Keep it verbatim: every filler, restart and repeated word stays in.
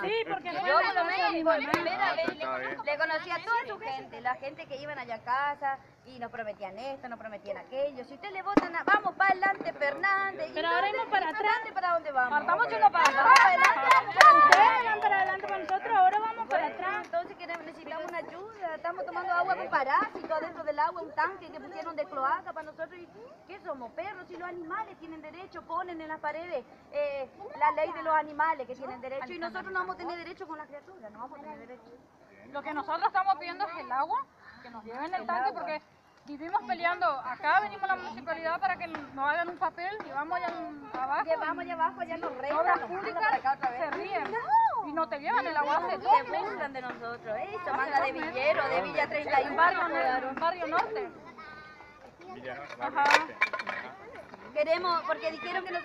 Sí, porque yo por lo menos por primera vez le, le conocí a toda su gente, la gente que iban allá a casa y nos prometían esto, nos prometían aquello. Si usted le votan, a, vamos para adelante, Fernández. Pero ahora vamos para atrás. ¿Para dónde vamos? Estamos yendo para atrás. Vamos para adelante. Ustedes van para adelante con nosotros, ahora vamos para atrás. Entonces queremos, necesitamos una ayuda. Estamos tomando agua con parásitos adentro del agua, un tanque que pusieron de cloaca para nosotros. ¿Y qué somos? Perros. Si los animales tienen derecho, ponen en las paredes eh, la ley de los animales que tienen derecho. Y nosotros no vamos a tener derecho con las criaturas, no vamos a tener derecho. Lo que nosotros estamos pidiendo es el agua, que nos lleven el tanque, porque vivimos peleando. Acá venimos a la municipalidad para que nos hagan un papel, llevamos allá abajo. Llevamos allá abajo, allá nos retan. Obras públicas se ríen y no te llevan el agua. Se burlan de nosotros, eso, manga de Villero, de Villa treinta y uno. Barrio, barrio Norte. Villa, Ajá. Queremos, porque dijeron que nosotros